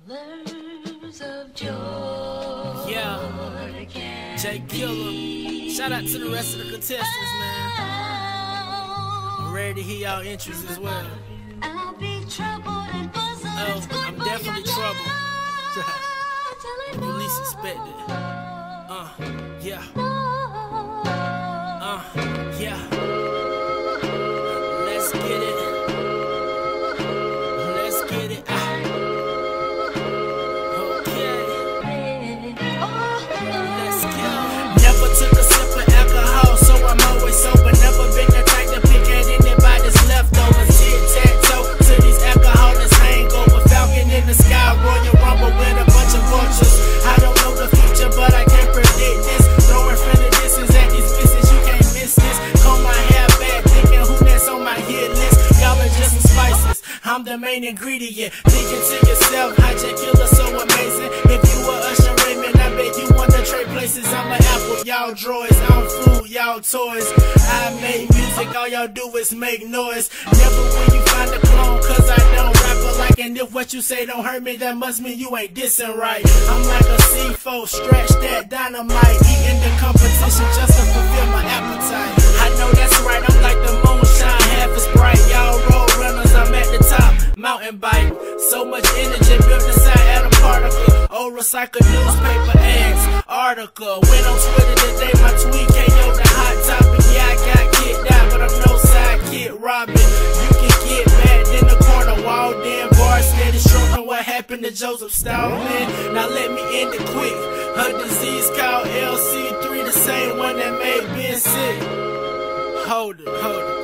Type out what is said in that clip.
Colors of joy. Yeah, Jay Killer. Shout out to the rest of the contestants, man. I'm ready to hear y'all entries as well. I'll be troubled and puzzled. Oh, I'm definitely troubled. You least expected. Yeah. Yeah. Let's get it. Let's get it. Okay. Let's go. Never took a sip of alcohol, so I'm always sober. Never been the type to pick at anybody's leftovers. Tic-tac-toe to these alcoholics hangover. Falcon in the sky, Royal Rumble with a bunch of vultures. I don't know the future, but I can't predict this. Throwing friendly distance at these misses, you can't miss this. Comb my hair back, thinking who next on my hit list. Y'all are just some spices, I'm the main ingredient. Thinking to yourself, how Jay Killer so amazing. If you were Usher Raymond, I bet you want to trade places. I'm an apple, y'all droids. I'm food, y'all toys. I make music, all y'all do is make noise. Never will you find a clone, cause I don't rap alike. And if what you say don't hurt me, that must mean you ain't dissing right. I'm like a C4, stretch that dynamite. Eating the competition just to fulfill my appetite. I know that's right, I'm like the moonshine, half as bright. Y'all roll runners, I'm at the top, mountain bike. So much energy built inside atom particle. Old recycled newspaper ads, article. Went on Twitter today, my tweet KO the hot topic. Yeah, I got kicked out, but I'm no sidekick Robin. You can get mad in the corner, walled in, bar steady, showing what happened to Joseph Stalin. Now let me end it quick. Her disease called LC3, the same one that made Ben sick. Hold it, hold it.